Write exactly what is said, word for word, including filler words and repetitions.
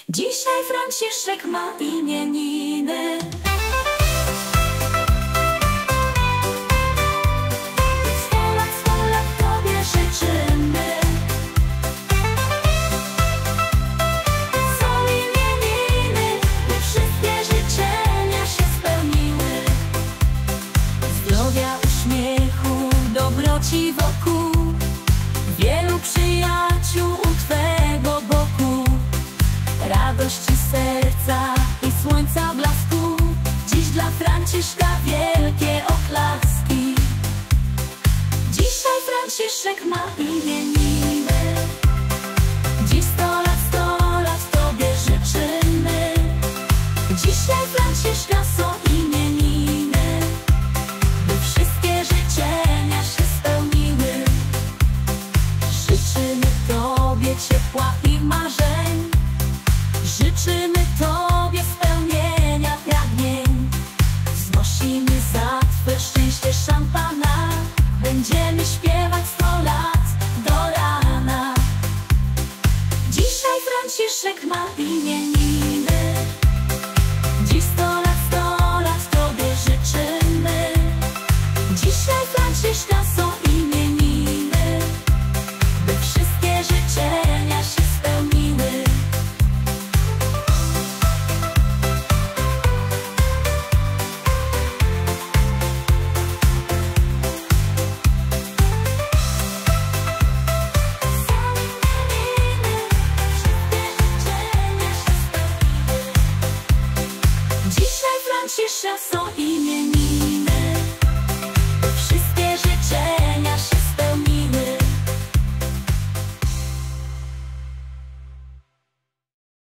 Dzisiaj Franciszek ma imieniny. Sto lat, sto lat Tobie życzymy. Są imieniny, by wszystkie życzenia się spełniły. Zdrowia, uśmiechu, dobroci wokół, wielu przyjaciół u Twego boku, radości serca i słońca blasku. Dziś dla Franciszka wielkie oklaski. Dzisiaj Franciszek ma imieniny. Dziś sto lat, sto lat Tobie życzymy. Dzisiaj Franciszka są imieniny, by wszystkie życzenia się spełniły. Życzymy Tobie ciepła i marzeń, życzymy Tobie spełnienia pragnień. Wznosimy za Twe szczęście szampana, będziemy śpiewać sto lat do rana. Dzisiaj Franciszek ma imię.